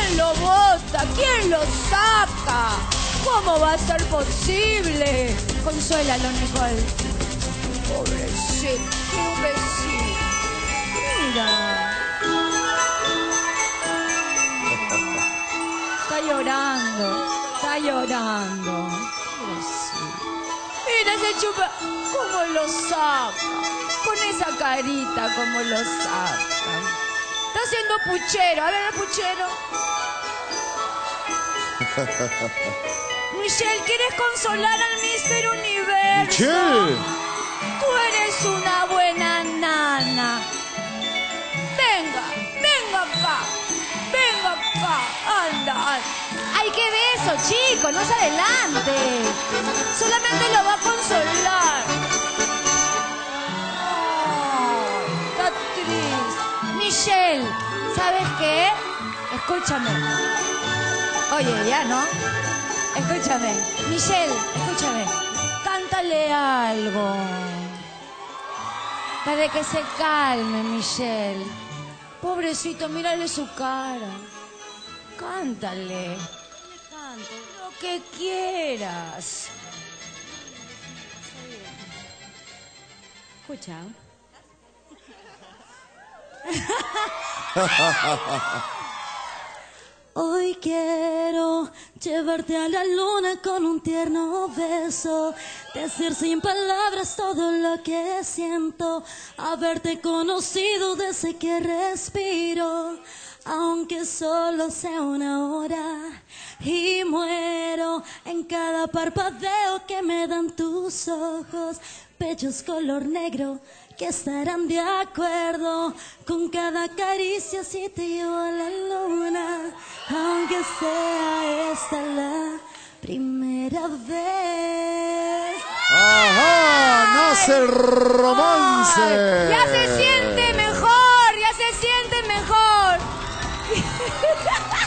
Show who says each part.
Speaker 1: ¿Quién lo bota? ¿Quién lo saca? ¿Cómo va a ser posible? Consuélalo, Nicole. Pobrecito, un besito. Mira. Está llorando, está llorando. Mira ese chupa, cómo lo saca. Con esa carita, cómo lo saca. Está haciendo puchero. A ver, el puchero. Michelle, ¿quieres consolar al Mister Universo?
Speaker 2: Michelle.
Speaker 1: Tú eres una buena nana. Venga, venga acá. Venga acá. Anda, anda. ¡Ay, qué beso, chico! ¡No se adelante! Solamente lo va a consolar. Oh, está triste. Michelle, ¿sabes qué? Escúchame. Oye, ya, ¿no? Escúchame. Michelle, escúchame. Cántale algo. Para que se calme, Michelle. Pobrecito, mírale su cara. Cántale. Lo que quieras. Escucha.
Speaker 3: Hoy quiero llevarte a la luna con un tierno beso, decir sin palabras todo lo que siento, haberte conocido desde que respiro, aunque solo sea una hora, y muero en cada parpadeo que me dan tus ojos, pechos color negro que estarán de acuerdo con cada caricia si te llevo a la luna, aunque sea esta la primera vez.
Speaker 2: ¡Ajá! ¡Nace el romance!
Speaker 1: Ay, ya se siente mejor, ya se siente mejor.